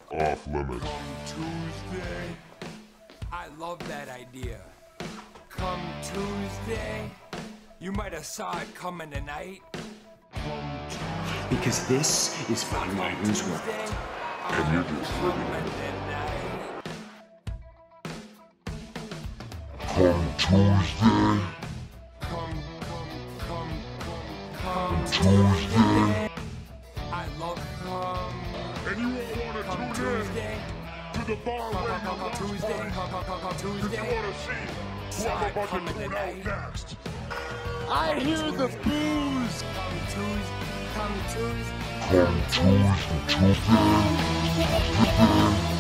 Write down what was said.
off limits. Come Tuesday. I love that idea. Come Tuesday. You might have saw it coming tonight. Come Tuesday. Because this is Von Wagner's world. And you're just living in it. Come Tuesday. Come Tuesday. I love come. And you all want to tune Tuesday. in to the bar where Come Tuesday. Come Because you Tuesday. want to see who I'm about to tune out next. I hear the booze. Come Tuesday. Come Tuesday.